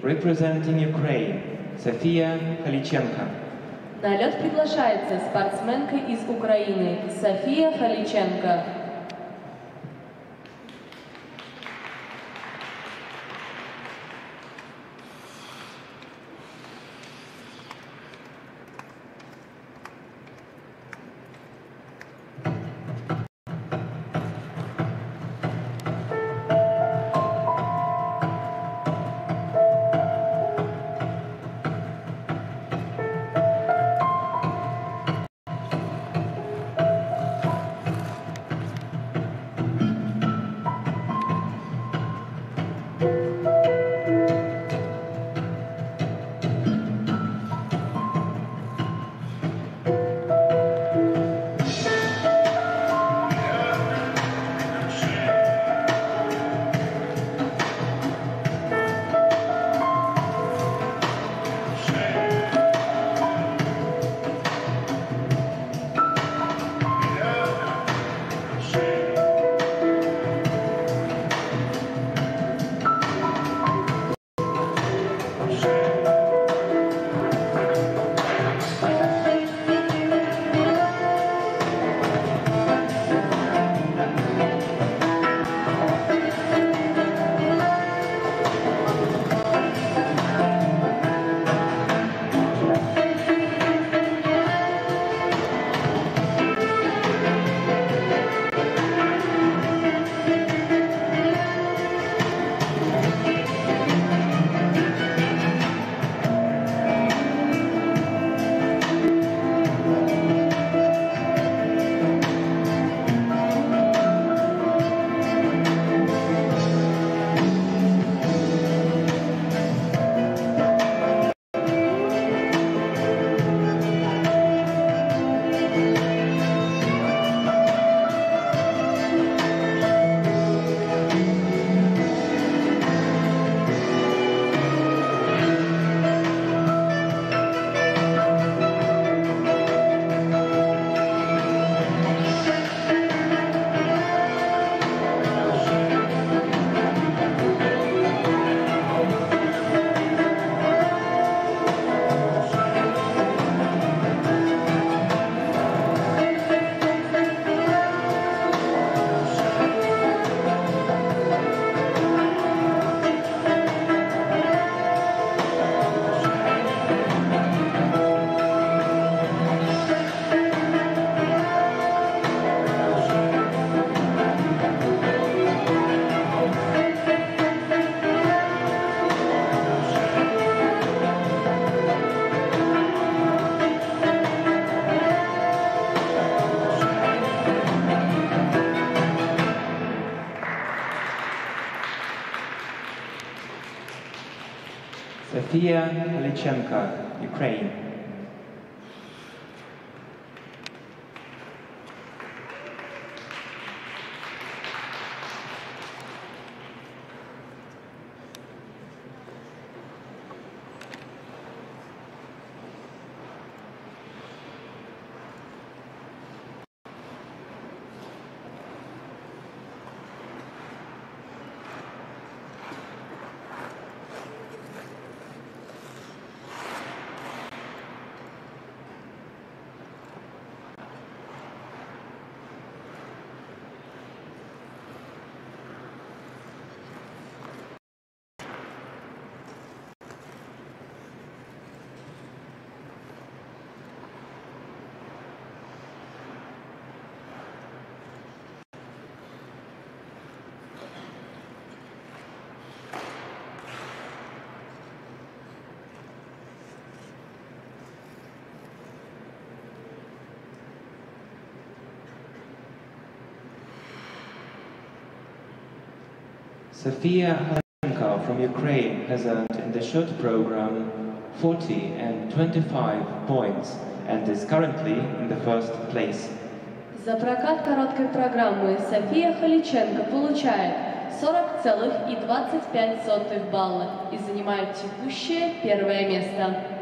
representing Ukraine, Sofia Halichenko. На лед приглашается спортсменка из Украины София Халиченко. Sofia Halichenko, Ukraine. Sofia Halichenko from Ukraine has earned in the short program 40 and 25 points and is currently in the first place. За прокат короткой программы София Халиченко получает 40,25 балла и занимает текущее первое место.